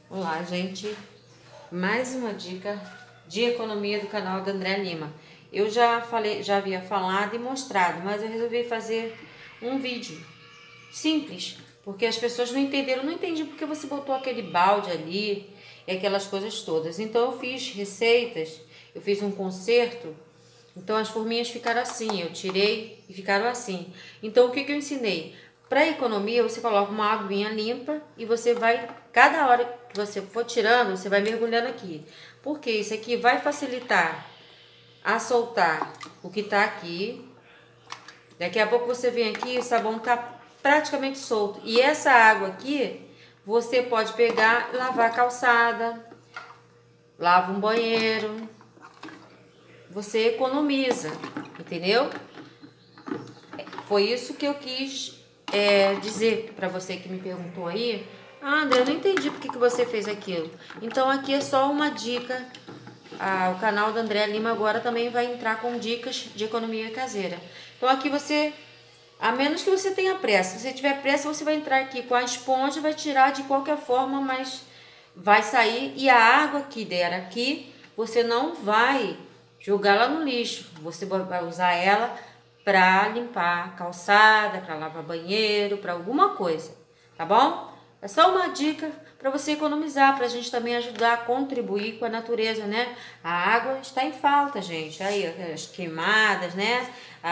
Olá, gente. Mais uma dica de economia do canal da André Lima. Eu já havia falado e mostrado, mas eu resolvi fazer um vídeo simples, porque as pessoas não entenderam, não entendi porque você botou aquele balde ali e aquelas coisas todas. Então eu fiz receitas, eu fiz um conserto, então as forminhas ficaram assim, eu tirei e ficaram assim. Então o que eu ensinei? Para economia, você coloca uma aguinha limpa e você vai, cada hora que você for tirando, você vai mergulhando aqui. Porque isso aqui vai facilitar a soltar o que tá aqui. Daqui a pouco você vem aqui, o sabão tá praticamente solto. E essa água aqui, você pode pegar e lavar a calçada, lava um banheiro. Você economiza, entendeu? Foi isso que eu quis dizer para você que me perguntou aí. Ah, André, eu não entendi porque que você fez aquilo. Então aqui é só uma dica. O canal da André Lima agora também vai entrar com dicas de economia caseira. Então aqui você, a menos que você tenha pressa, se você tiver pressa, você vai entrar aqui com a esponja, vai tirar de qualquer forma, mas vai sair. E a água que der aqui, você não vai jogar lá no lixo. Você vai usar ela para limpar a calçada, para lavar banheiro, para alguma coisa, tá bom? É só uma dica para você economizar, para a gente também ajudar a contribuir com a natureza, né? A água está em falta, gente. Aí, as queimadas, né?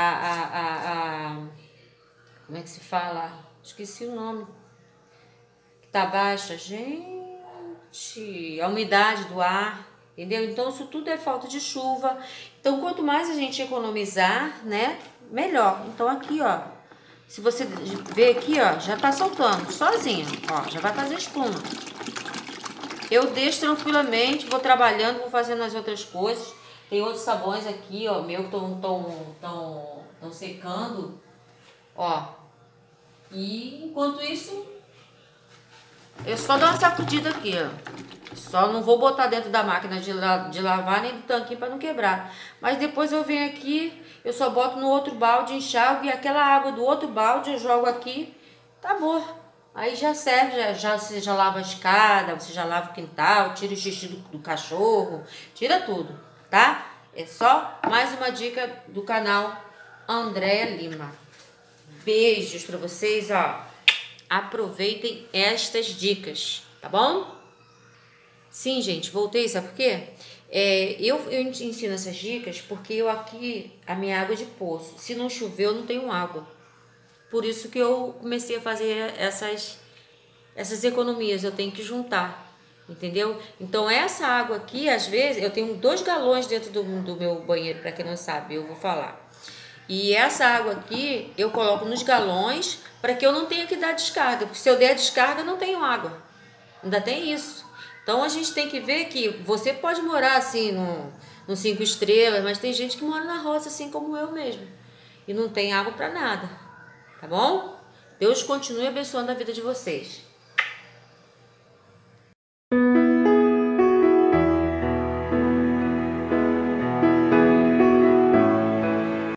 Como é que se fala? Esqueci o nome. Que tá baixa, gente. A umidade do ar, entendeu? Então, isso tudo é falta de chuva. Então, quanto mais a gente economizar, né? Melhor. Então, aqui, ó. Se você ver aqui, ó, já tá soltando sozinho, ó, já vai fazer espuma. Eu deixo tranquilamente, vou trabalhando, vou fazendo as outras coisas. Tem outros sabões aqui, ó, meu tão secando, ó. E enquanto isso, eu só dou uma sacudida aqui, ó. Só não vou botar dentro da máquina de lavar nem do tanquinho para não quebrar. Mas depois eu venho aqui, eu só boto no outro balde, enxago e aquela água do outro balde eu jogo aqui, tá bom. Aí já serve, você já lava a escada, você já lava o quintal, tira o xixi do cachorro, tira tudo, tá? É só mais uma dica do canal Andréa Lima. Beijos para vocês, ó. Aproveitem estas dicas, tá bom? Sim, gente, voltei, sabe por quê? Eu ensino essas dicas porque eu aqui, a minha água é de poço. Se não chover, eu não tenho água. Por isso que eu comecei a fazer essas economias, eu tenho que juntar, entendeu? Então, essa água aqui, às vezes, eu tenho 2 galões dentro do meu banheiro, para quem não sabe, eu vou falar. E essa água aqui, eu coloco nos galões para que eu não tenha que dar descarga, porque se eu der descarga, eu não tenho água. Ainda tem isso. Então a gente tem que ver que você pode morar assim no 5 estrelas, mas tem gente que mora na roça assim como eu mesmo. E não tem água para nada. Tá bom? Deus continue abençoando a vida de vocês.